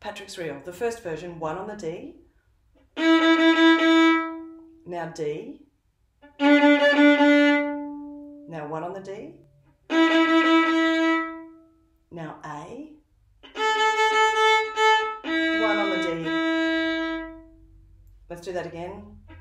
Patrick's Reel, the first version, 1 on the D. Now D. Now 1 on the D. Now A. 1 on the D. Let's do that again.